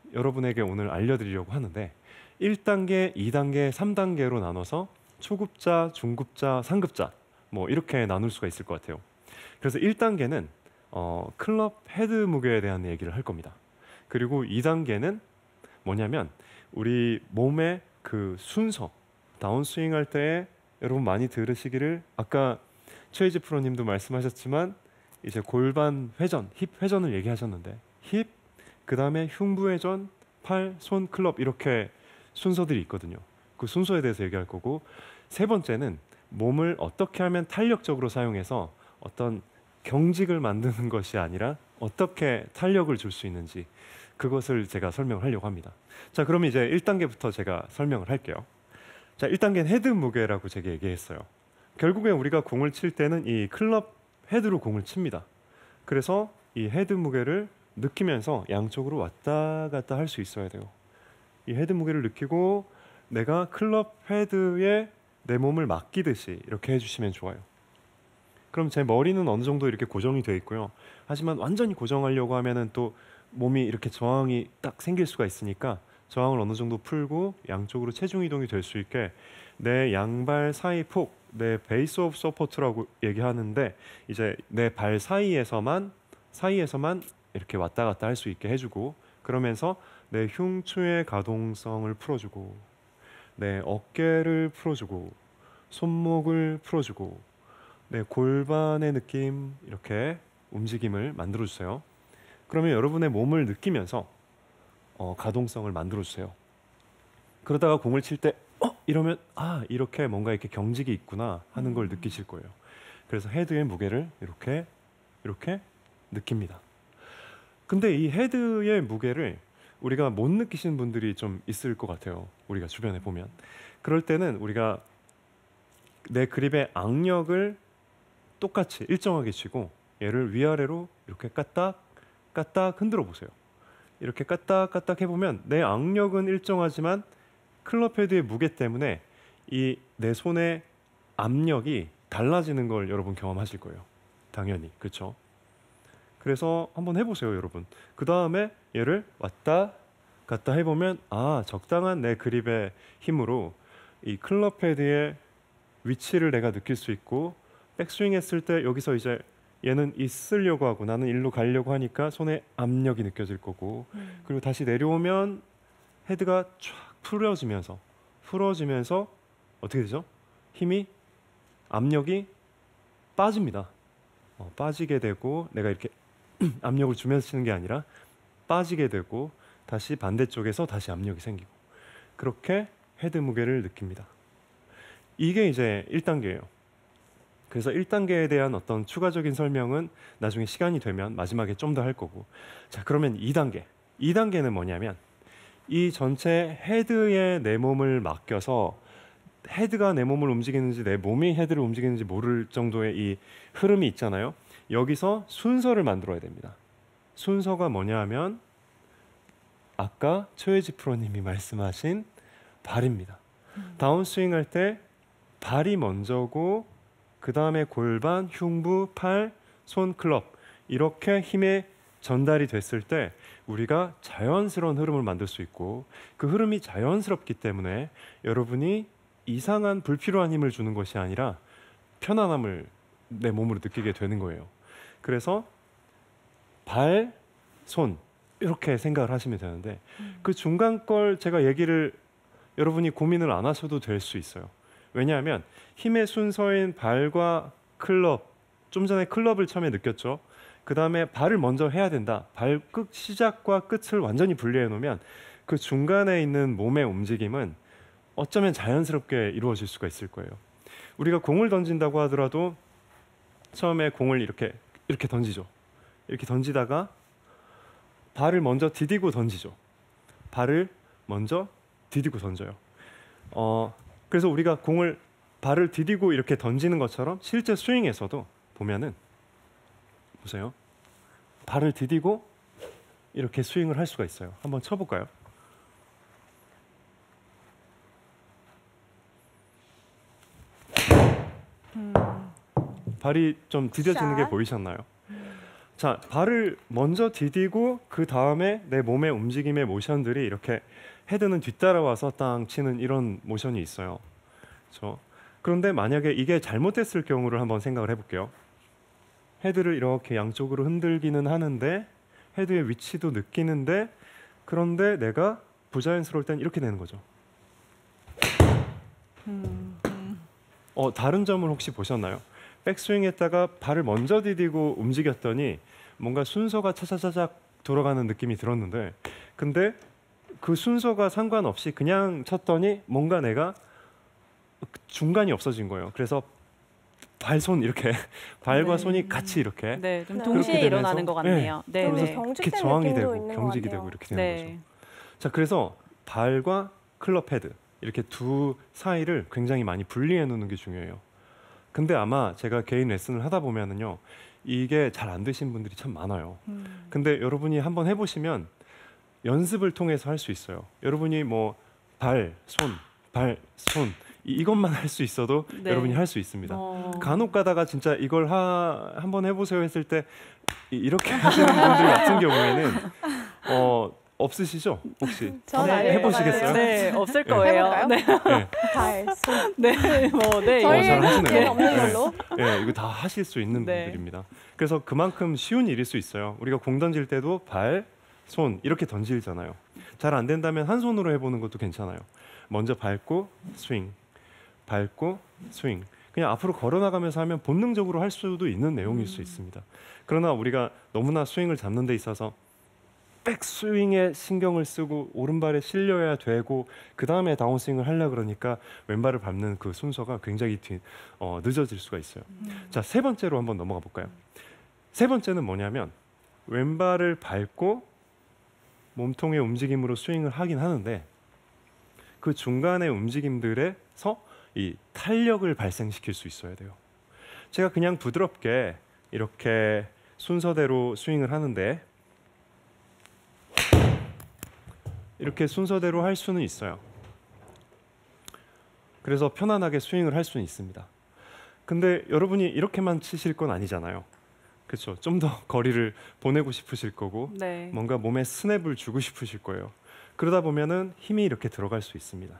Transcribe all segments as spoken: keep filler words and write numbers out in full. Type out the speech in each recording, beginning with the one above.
여러분에게 오늘 알려드리려고 하는데 일 단계, 이 단계, 삼 단계로 나눠서 초급자, 중급자, 상급자 뭐 이렇게 나눌 수가 있을 것 같아요. 그래서 일 단계는 어, 클럽 헤드 무게에 대한 얘기를 할 겁니다. 그리고 이 단계는 뭐냐면 우리 몸의 그 순서, 다운스윙 할 때 여러분 많이 들으시기를 아까 최희지 프로님도 말씀하셨지만 이제 골반 회전, 힙 회전을 얘기하셨는데 힙, 그 다음에 흉부 회전, 팔, 손, 클럽 이렇게 순서들이 있거든요. 그 순서에 대해서 얘기할 거고 세 번째는 몸을 어떻게 하면 탄력적으로 사용해서 어떤 경직을 만드는 것이 아니라 어떻게 탄력을 줄 수 있는지 그것을 제가 설명을 하려고 합니다. 자, 그럼 이제 일 단계부터 제가 설명을 할게요. 자, 일 단계는 헤드 무게라고 제가 얘기했어요. 결국에 우리가 공을 칠 때는 이 클럽 헤드로 공을 칩니다. 그래서 이 헤드 무게를 느끼면서 양쪽으로 왔다 갔다 할 수 있어야 돼요. 이 헤드 무게를 느끼고 내가 클럽 헤드에 내 몸을 맡기듯이 이렇게 해주시면 좋아요. 그럼 제 머리는 어느 정도 이렇게 고정이 되어 있고요. 하지만 완전히 고정하려고 하면은 또 몸이 이렇게 저항이 딱 생길 수가 있으니까 저항을 어느 정도 풀고 양쪽으로 체중 이동이 될 수 있게 내 양발 사이 폭, 내 베이스 오브 서포트라고 얘기하는데 이제 내 발 사이에서만 사이에서만 이렇게 왔다 갔다 할 수 있게 해주고 그러면서 내 흉추의 가동성을 풀어주고 내 어깨를 풀어주고 손목을 풀어주고 내 골반의 느낌 이렇게 움직임을 만들어주세요. 그러면 여러분의 몸을 느끼면서 어, 가동성을 만들어주세요. 그러다가 공을 칠 때 어? 이러면 아 이렇게 뭔가 이렇게 경직이 있구나 하는 걸 느끼실 거예요. 그래서 헤드의 무게를 이렇게 이렇게 느낍니다. 근데 이 헤드의 무게를 우리가 못 느끼시는 분들이 좀 있을 것 같아요. 우리가 주변에 보면 그럴 때는 우리가 내 그립의 악력을 똑같이 일정하게 쥐고 얘를 위아래로 이렇게 까딱 까딱 흔들어 보세요. 이렇게 까딱 까딱 해보면 내 악력은 일정하지만 클럽 헤드의 무게 때문에 이 내 손의 압력이 달라지는 걸 여러분 경험하실 거예요. 당연히 그렇죠. 그래서 한번 해보세요, 여러분. 그 다음에 얘를 왔다 갔다 해보면 아 적당한 내 그립의 힘으로 이 클럽 헤드의 위치를 내가 느낄 수 있고 백스윙 했을 때 여기서 이제 얘는 있으려고 하고 나는 일로 가려고 하니까 손에 압력이 느껴질 거고 음. 그리고 다시 내려오면 헤드가 쫙 풀어지면서 풀어지면서 어떻게 되죠? 힘이 압력이 빠집니다. 어, 빠지게 되고 내가 이렇게 압력을 주면서 치는 게 아니라 빠지게 되고 다시 반대쪽에서 다시 압력이 생기고 그렇게 헤드 무게를 느낍니다. 이게 이제 일 단계예요. 그래서 일 단계에 대한 어떤 추가적인 설명은 나중에 시간이 되면 마지막에 좀 더 할 거고 자 그러면 이 단계 이 단계는 뭐냐면 이 전체 헤드에 내 몸을 맡겨서 헤드가 내 몸을 움직이는지 내 몸이 헤드를 움직이는지 모를 정도의 이 흐름이 있잖아요. 여기서 순서를 만들어야 됩니다. 순서가 뭐냐 하면 아까 최혜지 프로님이 말씀하신 발입니다. 음. 다운스윙 할 때 발이 먼저고 그 다음에 골반, 흉부, 팔, 손, 클럽 이렇게 힘의 전달이 됐을 때 우리가 자연스러운 흐름을 만들 수 있고 그 흐름이 자연스럽기 때문에 여러분이 이상한 불필요한 힘을 주는 것이 아니라 편안함을 내 몸으로 느끼게 되는 거예요. 그래서 발, 손 이렇게 생각을 하시면 되는데 음. 그 중간 걸 제가 얘기를 여러분이 고민을 안 하셔도 될 수 있어요. 왜냐하면 힘의 순서인 발과 클럽 좀 전에 클럽을 처음에 느꼈죠. 그 다음에 발을 먼저 해야 된다. 발 끝 시작과 끝을 완전히 분리해 놓으면 그 중간에 있는 몸의 움직임은 어쩌면 자연스럽게 이루어질 수가 있을 거예요. 우리가 공을 던진다고 하더라도 처음에 공을 이렇게 이렇게 던지죠. 이렇게 던지다가 발을 먼저 디디고 던지죠. 발을 먼저 디디고 던져요. 어, 그래서 우리가 공을 발을 디디고 이렇게 던지는 것처럼 실제 스윙에서도 보면은 보세요. 발을 디디고 이렇게 스윙을 할 수가 있어요. 한번 쳐볼까요? 음. 발이 좀 디뎌지는 게 보이셨나요? 자, 발을 먼저 디디고 그 다음에 내 몸의 움직임의 모션들이 이렇게 헤드는 뒤따라와서 땅 치는 이런 모션이 있어요. 그렇죠? 그런데 만약에 이게 잘못됐을 경우를 한번 생각을 해볼게요. 헤드를 이렇게 양쪽으로 흔들기는 하는데 헤드의 위치도 느끼는데 그런데 내가 부자연스러울 땐 이렇게 되는 거죠. 음, 음. 어, 다른 점을 혹시 보셨나요? 백스윙 했다가 발을 먼저 디디고 움직였더니 뭔가 순서가 차차차작 돌아가는 느낌이 들었는데 근데 그 순서가 상관없이 그냥 쳤더니 뭔가 내가 중간이 없어진 거예요. 그래서 발, 손 이렇게 발과 네. 손이 같이 이렇게 네, 좀 네. 동시에 그렇게 일어나는 되면서, 것 같네요. 네, 그러면서 네. 경직된 이렇게 저항이 느낌도 되고 있는 것 경직이 같아요. 되고 이렇게 되는 거죠. 네. 자, 그래서 발과 클럽 헤드 이렇게 두 사이를 굉장히 많이 분리해 놓는 게 중요해요. 근데 아마 제가 개인 레슨을 하다 보면은요 이게 잘 안 되신 분들이 참 많아요. 음. 근데 여러분이 한번 해보시면 연습을 통해서 할 수 있어요. 여러분이 뭐 발, 손, 발, 손 이- 이것만 할 수 있어도 네. 여러분이 할 수 있습니다. 어. 간혹 가다가 진짜 이걸 하, 한번 해보세요 했을 때 이- 이렇게 하시는 분들 같은 경우에는 어, 없으시죠? 혹시 전 한번 안 해보시겠어요? 네, 없을 거예요. 해볼까요? 네, 네. 발, 손. 네, 뭐, 네. 어, 저희 잘 하시네요. 는 없는 네. 걸로. 네, 이거 다 하실 수 있는 네. 분들입니다. 그래서 그만큼 쉬운 일일 수 있어요. 우리가 공 던질 때도 발, 손 이렇게 던지잖아요. 잘 안 된다면 한 손으로 해보는 것도 괜찮아요. 먼저 밟고 스윙, 밟고 스윙. 그냥 앞으로 걸어나가면서 하면 본능적으로 할 수도 있는 내용일 수 있습니다. 그러나 우리가 너무나 스윙을 잡는 데 있어서 백스윙에 신경을 쓰고 오른발에 실려야 되고 그 다음에 다운스윙을 하려 그러니까 왼발을 밟는 그 순서가 굉장히 뒤, 어, 늦어질 수가 있어요. 자, 세 번째로 한번 넘어가 볼까요? 세 번째는 뭐냐면 왼발을 밟고 몸통의 움직임으로 스윙을 하긴 하는데 그 중간의 움직임들에서 이 탄력을 발생시킬 수 있어야 돼요. 제가 그냥 부드럽게 이렇게 순서대로 스윙을 하는데 이렇게 순서대로 할 수는 있어요. 그래서 편안하게 스윙을 할 수는 있습니다. 근데 여러분이 이렇게만 치실 건 아니잖아요. 그렇죠? 좀 더 거리를 보내고 싶으실 거고 네. 뭔가 몸에 스냅을 주고 싶으실 거예요. 그러다 보면은 힘이 이렇게 들어갈 수 있습니다.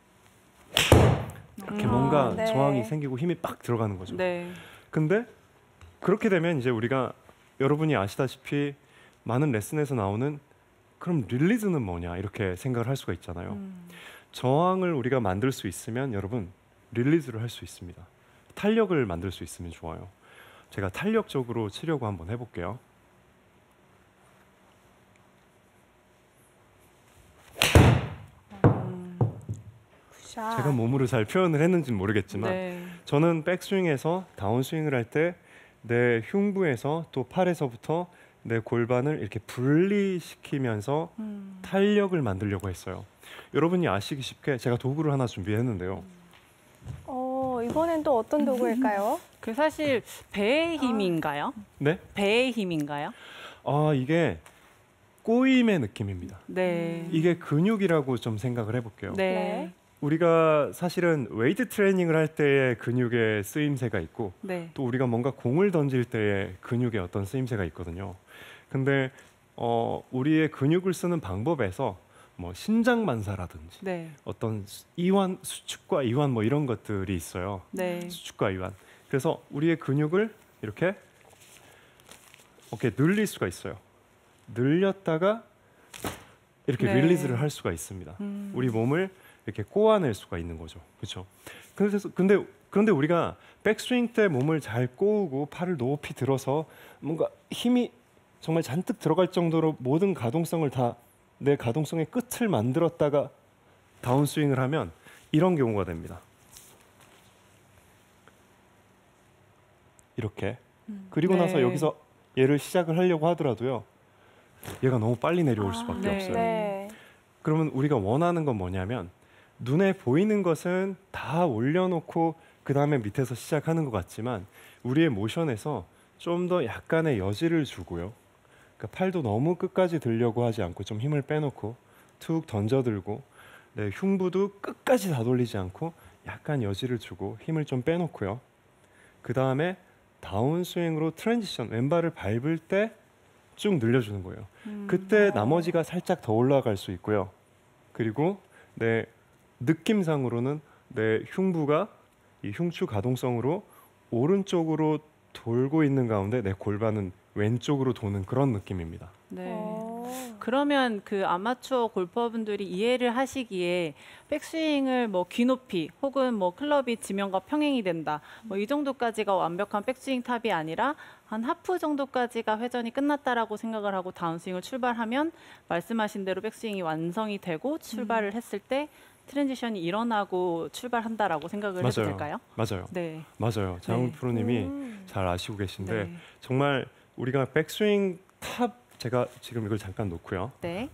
이렇게 음. 뭔가 네. 저항이 생기고 힘이 빡 들어가는 거죠. 네. 근데 그렇게 되면 이제 우리가 여러분이 아시다시피 많은 레슨에서 나오는 그럼 릴리즈는 뭐냐 이렇게 생각을 할 수가 있잖아요. 음. 저항을 우리가 만들 수 있으면 여러분 릴리즈를 할 수 있습니다. 탄력을 만들 수 있으면 좋아요. 제가 탄력적으로 치려고 한번 해볼게요. 음. 굿샷. 제가 몸으로 잘 표현을 했는지는 모르겠지만 네. 저는 백스윙에서 다운스윙을 할 때 내 흉부에서 또 팔에서부터 내 골반을 이렇게 분리시키면서 음. 탄력을 만들려고 했어요. 여러분이 아시기 쉽게 제가 도구를 하나 준비했는데요. 어, 이번엔 또 어떤 도구일까요? 그 사실 배의 힘인가요? 네? 배의 힘인가요? 아, 이게 꼬임의 느낌입니다. 네. 이게 근육이라고 좀 생각을 해볼게요. 네. 네. 우리가 사실은 웨이트 트레이닝을 할 때의 근육의 쓰임새가 있고 네. 또 우리가 뭔가 공을 던질 때의 근육의 어떤 쓰임새가 있거든요. 근데 어, 우리의 근육을 쓰는 방법에서 뭐 신장 만사라든지 네. 어떤 수- 이완 수축과 이완 뭐 이런 것들이 있어요. 네. 수축과 이완. 그래서 우리의 근육을 이렇게 이렇게 늘릴 수가 있어요. 늘렸다가 이렇게 네. 릴리즈를 할 수가 있습니다. 음. 우리 몸을 이렇게 꼬아낼 수가 있는 거죠. 그렇죠? 그래서 근데 그런데 우리가 백스윙 때 몸을 잘 꼬우고 팔을 높이 들어서 뭔가 힘이 정말 잔뜩 들어갈 정도로 모든 가동성을 다 내 가동성의 끝을 만들었다가 다운스윙을 하면 이런 경우가 됩니다. 이렇게. 그리고 네. 나서 여기서 얘를 시작을 하려고 하더라도요. 얘가 너무 빨리 내려올 수밖에 네. 없어요. 네. 그러면 우리가 원하는 건 뭐냐면 눈에 보이는 것은 다 올려놓고 그 다음에 밑에서 시작하는 것 같지만 우리의 모션에서 좀 더 약간의 여지를 주고요. 그러니까 팔도 너무 끝까지 들려고 하지 않고 좀 힘을 빼놓고 툭 던져들고 네, 흉부도 끝까지 다 돌리지 않고 약간 여지를 주고 힘을 좀 빼놓고요. 그 다음에 다운 스윙으로 트랜지션 왼발을 밟을 때 쭉 늘려주는 거예요. 음. 그때 어. 나머지가 살짝 더 올라갈 수 있고요. 그리고 내 느낌상으로는 내 흉부가 이 흉추 가동성으로 오른쪽으로 돌고 있는 가운데 내 골반은 왼쪽으로 도는 그런 느낌입니다. 네. 어. 그러면 그 아마추어 골퍼분들이 이해를 하시기에 백스윙을 뭐 귀높이 혹은 뭐 클럽이 지면과 평행이 된다. 뭐 이 정도까지가 완벽한 백스윙 탑이 아니라 한 하프 정도까지가 회전이 끝났다라고 생각을 하고 다운스윙을 출발하면 말씀하신 대로 백스윙이 완성이 되고 출발을 했을 때 트랜지션이 일어나고 출발한다라고 생각을 해도 맞아요. 될까요? 맞아요. 네. 맞아요. 장훈 네. 프로님이 음. 잘 아시고 계신데 네. 정말 우리가 백스윙 탑 제가 지금 이걸 잠깐 놓고요. 네.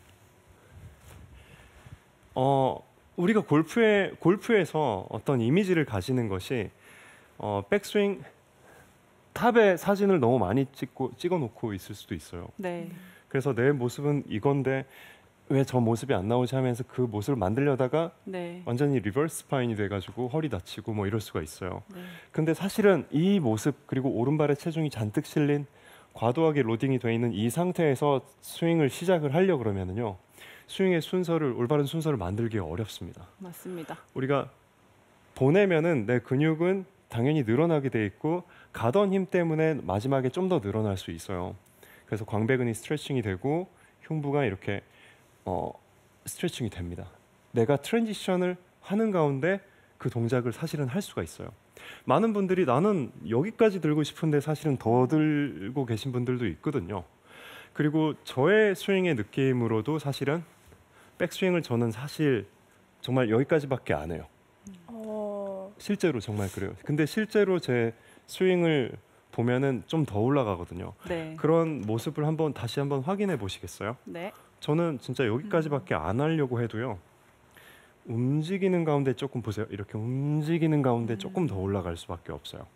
어 우리가 골프에 골프에서 어떤 이미지를 가지는 것이 어 백스윙 탑의 사진을 너무 많이 찍고 찍어 놓고 있을 수도 있어요. 네. 그래서 내 모습은 이건데 왜 저 모습이 안 나오지 하면서 그 모습을 만들려다가 네. 완전히 리버스 스파인이 돼가지고 허리 다치고 뭐 이럴 수가 있어요. 네. 근데 사실은 이 모습 그리고 오른발에 체중이 잔뜩 실린 과도하게 로딩이 돼 있는 이 상태에서 스윙을 시작을 하려 그러면은요 스윙의 순서를 올바른 순서를 만들기 어렵습니다. 맞습니다. 우리가 보내면은 내 근육은 당연히 늘어나게 돼 있고 가던 힘 때문에 마지막에 좀 더 늘어날 수 있어요. 그래서 광배근이 스트레칭이 되고 흉부가 이렇게 어, 스트레칭이 됩니다. 내가 트랜지션을 하는 가운데 그 동작을 사실은 할 수가 있어요. 많은 분들이 나는 여기까지 들고 싶은데 사실은 더 들고 계신 분들도 있거든요. 그리고 저의 스윙의 느낌으로도 사실은 백스윙을 저는 사실 정말 여기까지밖에 안 해요. 어. 실제로 정말 그래요. 근데 실제로 제 스윙을 보면은 좀 더 올라가거든요. 네. 그런 모습을 한번 다시 한번 확인해 보시겠어요? 네. 저는 진짜 여기까지밖에 안 하려고 해도요. 움직이는 가운데 조금 보세요. 이렇게 움직이는 가운데 조금 더 올라갈 수밖에 없어요.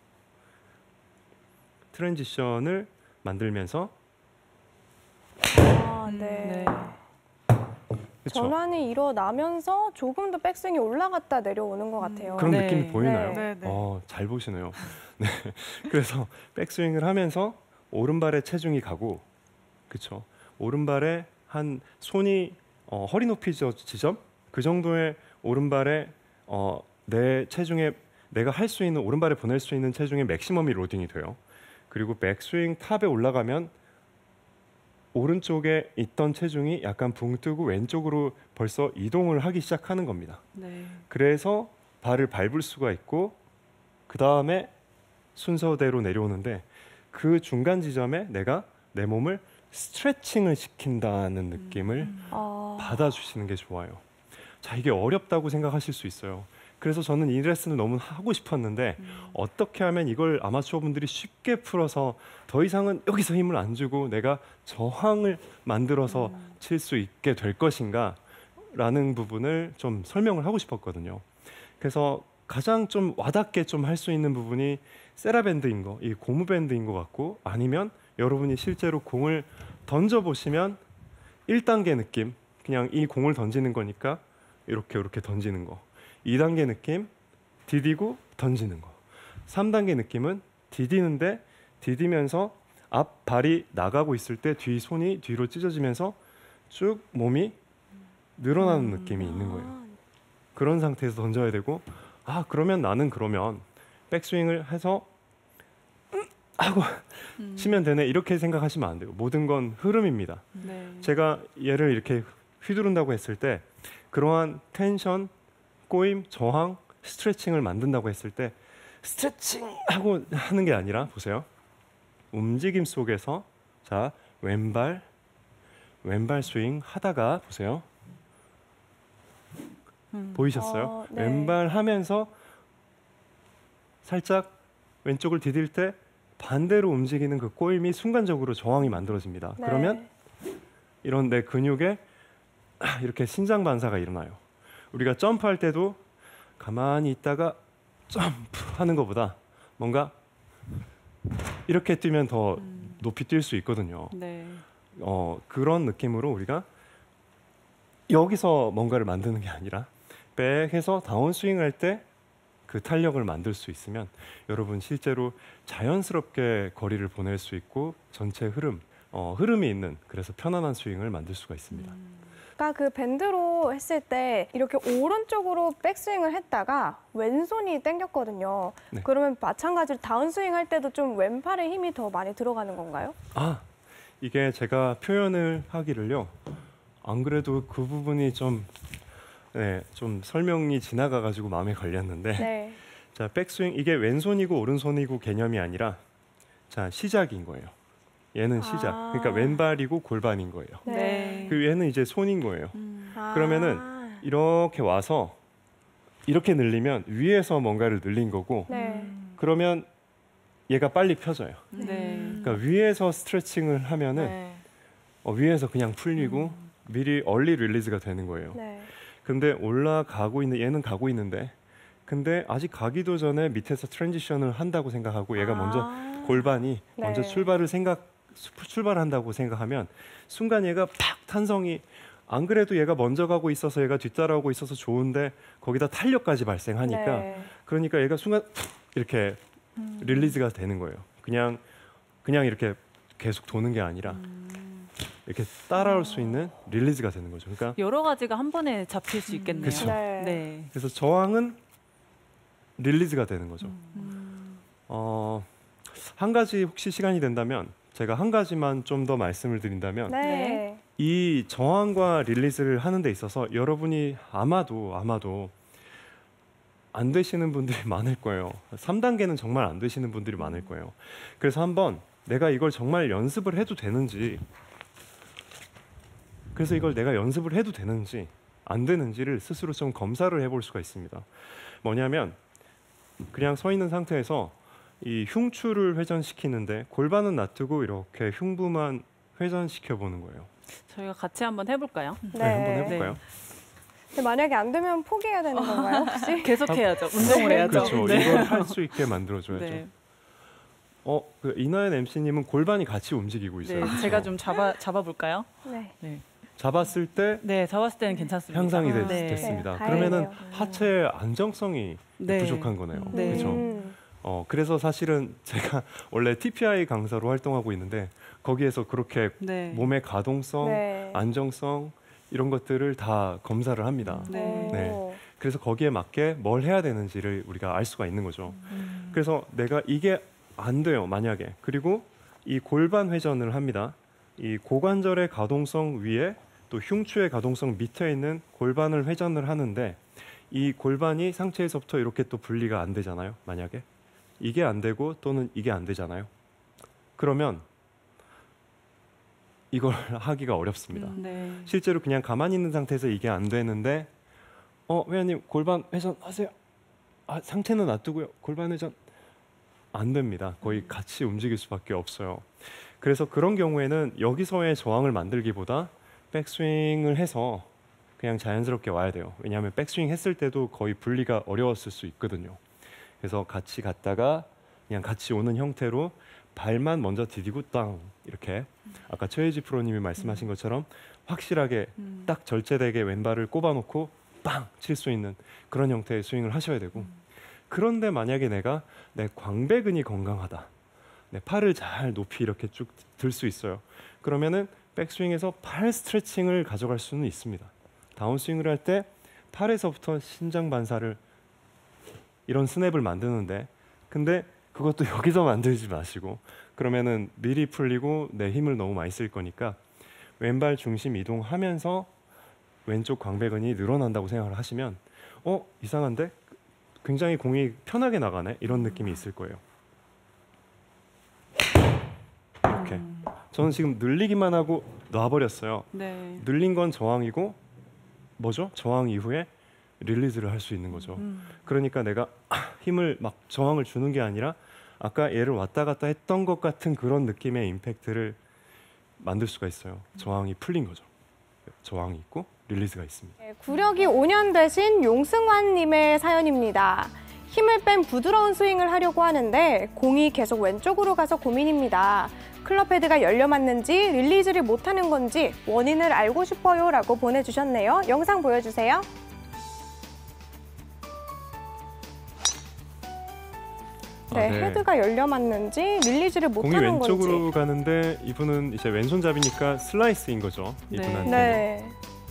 트랜지션을 만들면서 아, 네. 네. 그쵸? 전환이 일어나면서 조금 더 백스윙이 올라갔다 내려오는 것 같아요. 그런 네. 느낌이 보이나요? 네, 네. 어, 잘 보시네요. 네. 그래서 백스윙을 하면서 오른발에 체중이 가고, 그렇죠? 오른발에 한 손이 어, 허리 높이 저- 지점 그 정도의 오른발에 어, 내 체중에 내가 할 수 있는 오른발에 보낼 수 있는 체중의 맥시멈이 로딩이 돼요. 그리고 백스윙 탑에 올라가면 오른쪽에 있던 체중이 약간 붕 뜨고 왼쪽으로 벌써 이동을 하기 시작하는 겁니다. 네. 그래서 발을 밟을 수가 있고 그 다음에 순서대로 내려오는데 그 중간 지점에 내가 내 몸을 스트레칭을 시킨다는 느낌을 아. 받아주시는 게 좋아요. 자, 이게 어렵다고 생각하실 수 있어요. 그래서 저는 이 레슨을 너무 하고 싶었는데 어떻게 하면 이걸 아마추어 분들이 쉽게 풀어서 더 이상은 여기서 힘을 안 주고 내가 저항을 만들어서 칠 수 있게 될 것인가 라는 부분을 좀 설명을 하고 싶었거든요. 그래서 가장 좀 와닿게 좀 할 수 있는 부분이 세라밴드인 거, 이 고무밴드인 것 같고, 아니면 여러분이 실제로 공을 던져보시면 일 단계 느낌, 그냥 이 공을 던지는 거니까 이렇게 이렇게 던지는 거, 이 단계 느낌, 디디고 던지는 거, 삼 단계 느낌은 디디는데 디디면서 앞 발이 나가고 있을 때 뒤 손이 뒤로 찢어지면서 쭉 몸이 늘어나는 느낌이 있는 거예요. 그런 상태에서 던져야 되고, 아 그러면 나는 그러면 백스윙을 해서 음, 하고 음. 치면 되네 이렇게 생각하시면 안 돼요. 모든 건 흐름입니다. 네. 제가 얘를 이렇게 휘두른다고 했을 때 그러한 텐션, 꼬임, 저항, 스트레칭을 만든다고 했을 때 스트레칭 하고 하는 게 아니라 보세요. 움직임 속에서 자 왼발 왼발 스윙 하다가 보세요. 음. 보이셨어요? 어, 네. 왼발 하면서 살짝 왼쪽을 디딜 때 반대로 움직이는 그 꼬임이 순간적으로 저항이 만들어집니다. 네. 그러면 이런 내 근육에 이렇게 신장 반사가 일어나요. 우리가 점프할 때도 가만히 있다가 점프 하는 것보다 뭔가 이렇게 뛰면 더 음. 높이 뛸 수 있거든요. 네. 어, 그런 느낌으로 우리가 여기서 뭔가를 만드는 게 아니라 백해서 다운 스윙 할 때 그 탄력을 만들 수 있으면 여러분 실제로 자연스럽게 거리를 보낼 수 있고 전체 흐름, 어, 흐름이 있는 그래서 편안한 스윙을 만들 수가 있습니다. 음. 아까 그 밴드로 했을 때 이렇게 오른쪽으로 백스윙을 했다가 왼손이 당겼거든요. 네. 그러면 마찬가지로 다운스윙 할 때도 좀 왼팔에 힘이 더 많이 들어가는 건가요? 아, 이게 제가 표현을 하기를요. 안 그래도 그 부분이 좀, 네, 좀 설명이 지나가가지고 마음에 걸렸는데 네. 자, 백스윙 이게 왼손이고 오른손이고 개념이 아니라 자, 시작인 거예요. 얘는 시작. 아. 그러니까 왼발이고 골반인 거예요. 네. 그 얘는 이제 손인 거예요. 음. 아. 그러면은 이렇게 와서 이렇게 늘리면 위에서 뭔가를 늘린 거고 네. 그러면 얘가 빨리 펴져요. 네. 그러니까 위에서 스트레칭을 하면은 네. 어, 위에서 그냥 풀리고 음. 미리 얼리 릴리즈가 되는 거예요. 네. 근데 올라가고 있는 얘는 가고 있는데 근데 아직 가기도 전에 밑에서 트랜지션을 한다고 생각하고 얘가 먼저 아. 골반이 네. 먼저 출발을 생각 출발한다고 생각하면 순간 얘가 팍 탄성이 안 그래도 얘가 먼저 가고 있어서 얘가 뒤따라오고 있어서 좋은데 거기다 탄력까지 발생하니까 네. 그러니까 얘가 순간 이렇게 음. 릴리즈가 되는 거예요. 그냥 그냥 이렇게 계속 도는 게 아니라 음. 이렇게 따라올 수 있는 릴리즈가 되는 거죠. 그러니까 여러 가지가 한 번에 잡힐 수 있겠네요. 그쵸. 네. 네. 그래서 저항은 릴리즈가 되는 거죠. 음. 어, 한 가지 혹시 시간이 된다면 제가 한 가지만 좀 더 말씀을 드린다면 네. 네. 이 저항과 릴리즈를 하는 데 있어서 여러분이 아마도 아마도 안 되시는 분들이 많을 거예요. 삼 단계는 정말 안 되시는 분들이 많을 거예요. 그래서 한번 내가 이걸 정말 연습을 해도 되는지 그래서 이걸 내가 연습을 해도 되는지 안 되는지를 스스로 좀 검사를 해볼 수가 있습니다. 뭐냐면 그냥 서 있는 상태에서 이 흉추를 회전시키는데 골반은 놔두고 이렇게 흉부만 회전시켜 보는 거예요. 저희가 같이 한번 해볼까요? 네, 한번 해볼까요? 근데 만약에 안 되면 포기해야 되는 건가요, 혹시? 계속 해야죠. 운동을 해야죠. 그렇죠. 네. 이걸 할 수 있게 만들어줘야죠. 네. 어, 그 이나연 엠씨님은 골반이 같이 움직이고 있어요. 네. 그렇죠? 제가 좀 잡아 잡아볼까요? 네. 네. 잡았을 때 네, 잡았을 때는 괜찮습니다. 향상이 됐, 네. 됐습니다. 네, 그러면은 다행이네요. 하체의 안정성이 네. 부족한 거네요. 네. 그렇죠. 음. 어, 그래서 사실은 제가 원래 티피아이 강사로 활동하고 있는데 거기에서 그렇게 네. 몸의 가동성, 네. 안정성 이런 것들을 다 검사를 합니다. 네. 오. 네. 그래서 거기에 맞게 뭘 해야 되는지를 우리가 알 수가 있는 거죠. 음. 그래서 내가 이게 안 돼요, 만약에. 그리고 이 골반 회전을 합니다. 이 고관절의 가동성 위에 또 흉추의 가동성 밑에 있는 골반을 회전을 하는데 이 골반이 상체에서부터 이렇게 또 분리가 안 되잖아요, 만약에. 이게 안 되고 또는 이게 안 되잖아요. 그러면 이걸 하기가 어렵습니다. 음, 네. 실제로 그냥 가만히 있는 상태에서 이게 안 되는데 어, 회원님 골반 회전 하세요. 아, 상체는 놔두고요. 골반 회전 안 됩니다. 거의 같이 움직일 수밖에 없어요. 그래서 그런 경우에는 여기서의 저항을 만들기보다 백스윙을 해서 그냥 자연스럽게 와야 돼요. 왜냐하면 백스윙 했을 때도 거의 분리가 어려웠을 수 있거든요. 그래서 같이 갔다가 그냥 같이 오는 형태로 발만 먼저 디디고 땅 이렇게 아까 최혜지 프로님이 말씀하신 것처럼 확실하게 음. 딱 절제되게 왼발을 꼽아놓고 빵 칠 수 있는 그런 형태의 스윙을 하셔야 되고 그런데 만약에 내가 내 광배근이 건강하다 내 팔을 잘 높이 이렇게 쭉 들 수 있어요. 그러면은 백스윙에서 팔 스트레칭을 가져갈 수는 있습니다. 다운스윙을 할 때 팔에서부터 신장 반사를 이런 스냅을 만드는데 근데 그것도 여기서 만들지 마시고 그러면은 미리 풀리고 내 힘을 너무 많이 쓸 거니까 왼발 중심 이동하면서 왼쪽 광배근이 늘어난다고 생각을 하시면 어? 이상한데? 굉장히 공이 편하게 나가네? 이런 느낌이 있을 거예요. 이렇게. 음. 저는 지금 늘리기만 하고 놔버렸어요. 네. 늘린 건 저항이고 뭐죠? 저항 이후에 릴리즈를 할 수 있는 거죠. 음. 그러니까 내가 힘을 막 저항을 주는 게 아니라 아까 얘를 왔다 갔다 했던 것 같은 그런 느낌의 임팩트를 만들 수가 있어요. 저항이 풀린 거죠. 저항이 있고 릴리즈가 있습니다. 네, 구력이 오 년 되신 용승환님의 사연입니다. 힘을 뺀 부드러운 스윙을 하려고 하는데 공이 계속 왼쪽으로 가서 고민입니다. 클럽 헤드가 열려 맞는지 릴리즈를 못하는 건지 원인을 알고 싶어요 라고 보내주셨네요. 영상 보여주세요. 네, 아, 네. 헤드가 열려 맞는지 릴리즈를 공이 못하는 왼쪽으로 건지. 가는데 이분은 이제 왼손잡이니까 슬라이스인 거죠. 네. 이분한테. 네.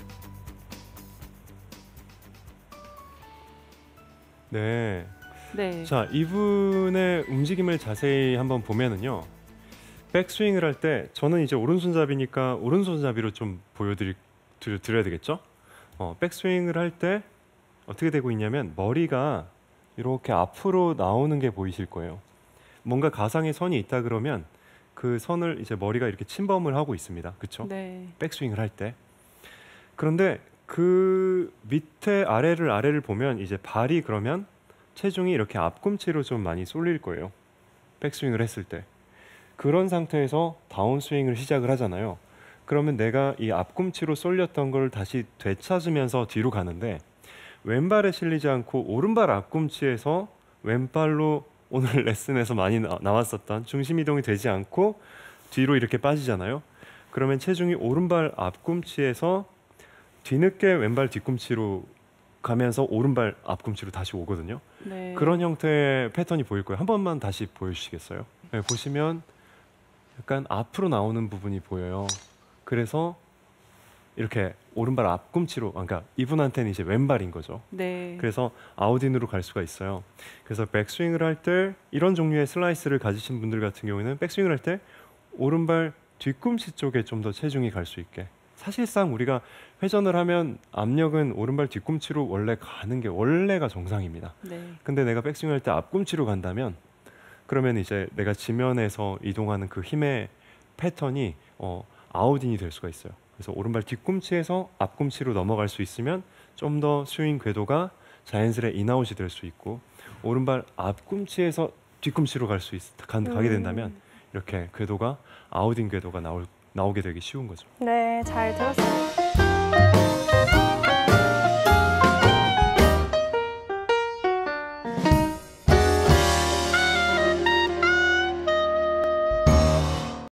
네. 네. 자, 이분의 움직임을 자세히 한번 보면은요. 백스윙을 할 때 저는 이제 오른손잡이니까 오른손잡이로 좀 보여드리 드- 드려야 되겠죠? 어, 백스윙을 할 때 어떻게 되고 있냐면 머리가 이렇게 앞으로 나오는 게 보이실 거예요. 뭔가 가상의 선이 있다 그러면 그 선을 이제 머리가 이렇게 침범을 하고 있습니다. 그렇죠? 네. 백스윙을 할 때. 그런데 그 밑에 아래를 아래를 보면 이제 발이 그러면 체중이 이렇게 앞꿈치로 좀 많이 쏠릴 거예요. 백스윙을 했을 때. 그런 상태에서 다운스윙을 시작을 하잖아요. 그러면 내가 이 앞꿈치로 쏠렸던 걸 다시 되찾으면서 뒤로 가는데 왼발에 실리지 않고 오른발 앞꿈치에서 왼발로 오늘 레슨에서 많이 나, 나왔었던 중심 이동이 되지 않고 뒤로 이렇게 빠지잖아요. 그러면 체중이 오른발 앞꿈치에서 뒤늦게 왼발 뒤꿈치로 가면서 오른발 앞꿈치로 다시 오거든요. 네. 그런 형태의 패턴이 보일 거예요. 한 번만 다시 보여주시겠어요? 네, 보시면 약간 앞으로 나오는 부분이 보여요. 그래서 이렇게 오른발 앞꿈치로, 그러니까 이분한테는 이제 왼발인 거죠. 네. 그래서 아웃인으로 갈 수가 있어요. 그래서 백스윙을 할 때 이런 종류의 슬라이스를 가지신 분들 같은 경우에는 백스윙을 할 때 오른발 뒤꿈치 쪽에 좀 더 체중이 갈 수 있게. 사실상 우리가 회전을 하면 압력은 오른발 뒤꿈치로 원래 가는 게 원래가 정상입니다. 네. 근데 내가 백스윙 할 때 앞꿈치로 간다면 그러면 이제 내가 지면에서 이동하는 그 힘의 패턴이 어, 아웃인이 될 수가 있어요. 그래서 오른발 뒤꿈치에서 앞꿈치로 넘어갈 수 있으면 좀 더 스윙 궤도가 자연스레 인아웃이 될 수 있고 오른발 앞꿈치에서 뒤꿈치로 갈 수 있, 가, 가게 된다면 이렇게 궤도가 아웃인 궤도가 나올, 나오게 되기 쉬운 거죠. 네, 잘 들었습니다.